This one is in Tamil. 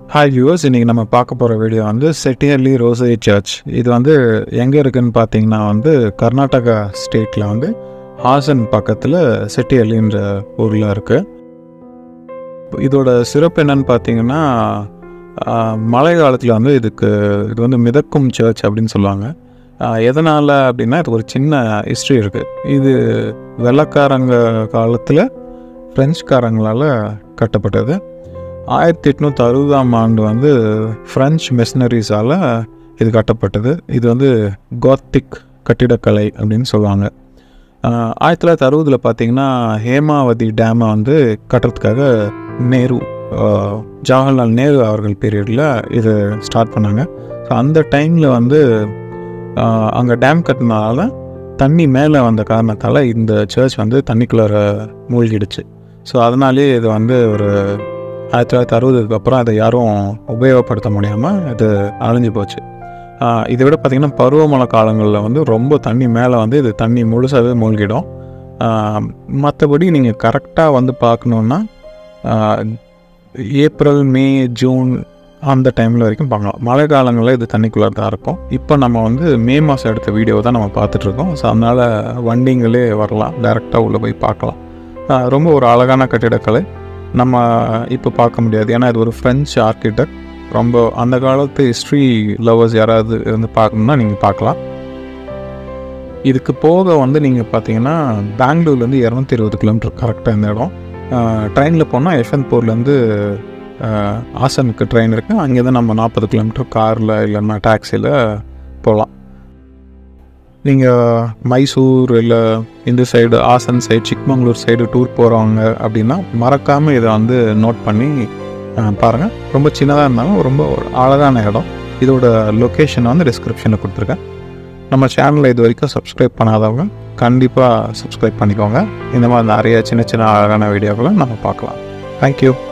ஹாய் வியூவர்ஸ், இன்றைக்கி நம்ம பார்க்க போகிற வீடியோ வந்து Shettihalli சர்ச். இது வந்து எங்கே இருக்குதுன்னு பார்த்தீங்கன்னா வந்து கர்நாடகா ஸ்டேட்டில் வந்து ஹாசன் பக்கத்தில் செட்டிஹள்ளின்ற ஊரில் இருக்குது. இதோட சிறப்பு என்னன்னு பார்த்தீங்கன்னா, மழை காலத்தில் வந்து இது வந்து மிதக்கும் சர்ச் அப்படின்னு சொல்லுவாங்க. எதனால் அப்படின்னா, இது ஒரு சின்ன ஹிஸ்ட்ரி இருக்குது. இது வெள்ளைக்காரங்க காலத்தில் ஃப்ரெஞ்சுக்காரங்களால் கட்டப்பட்டது. 1860ஆம் ஆண்டு வந்து ஃப்ரெஞ்ச் மிஷினரிஸால் இது கட்டப்பட்டது. இது வந்து கோத்திக் கட்டிடக்கலை அப்படின்னு சொல்லுவாங்க. 1960 பார்த்திங்கன்னா ஹேமாவதி டேமை வந்து கட்டுறதுக்காக ஜவஹர்லால் நேரு அவர்கள் பீரியடில் இது ஸ்டார்ட் பண்ணாங்க. ஸோ அந்த டைமில் வந்து அங்கே டேம் கட்டினால தண்ணி மேலே வந்த காரணத்தால் இந்த சர்ச் வந்து தண்ணிக்குள்ளே மூழ்கிடுச்சு. ஸோ அதனாலே இது வந்து ஒரு 1960க்கு அப்புறம் அதை யாரும் உபயோகப்படுத்த முடியாமல் இது அழிஞ்சு போச்சு. இதை விட பார்த்திங்கன்னா பருவமழை காலங்களில் வந்து ரொம்ப தண்ணி மேலே வந்து இது தண்ணி முழுசாகவே மூழ்கிடும். மற்றபடி நீங்கள் கரெக்டாக வந்து பார்க்கணுன்னா ஏப்ரல், மே, ஜூன் அந்த டைமில் வரைக்கும் பார்க்கலாம். மழை காலங்களில் இது தண்ணிக்குள்ளே தான் இருக்கும். இப்போ நம்ம வந்து மே மாதம் எடுத்த வீடியோ தான் நம்ம பார்த்துட்ருக்கோம். ஸோ அதனால் வண்டிங்களே வரலாம், டைரெக்டாக உள்ளே போய் பார்க்கலாம். ரொம்ப ஒரு அழகான கட்டிடக்கலை. நம்ம இப்போ பார்க்க முடியாது, ஏன்னா இது ஒரு ஃப்ரெஞ்ச் ஆர்கிடெக்ட். ரொம்ப அந்த காலத்து ஹிஸ்ட்ரி லவர்ஸ் யாராவது இருந்து பார்க்கணுன்னா நீங்கள் பார்க்கலாம். இதுக்கு போக வந்து நீங்கள் பார்த்தீங்கன்னா பெங்களூர்லேருந்து 220 கிலோமீட்டர் கரெக்டாக இந்த இடம். ட்ரெயினில் போனால் யஷ்வந்த்பூர்லேருந்து ஹாசனுக்கு ட்ரெயின் இருக்குது. அங்கே தான் நம்ம 40 கிலோமீட்டர் காரில் இல்லைன்னா டாக்ஸியில் போகலாம். நீங்கள் மைசூர் இல்லை இந்த side Hassan side, Chikmagalur side tour போகிறவங்க அப்படின்னா மறக்காமல் இதை வந்து நோட் பண்ணி பாருங்கள். ரொம்ப சின்னதாக இருந்தாலும் ரொம்ப ஒரு அழகான இடம். இதோட லொக்கேஷனை வந்து டிஸ்கிரிப்ஷனில் கொடுத்துருக்கேன். நம்ம சேனலில் இது வரைக்கும் சப்ஸ்கிரைப் பண்ணாதவங்க கண்டிப்பாக சப்ஸ்கிரைப் பண்ணிக்கோங்க. இந்த மாதிரி நிறைய சின்ன சின்ன அழகான வீடியோக்களை நம்ம பார்க்கலாம். தேங்க்யூ.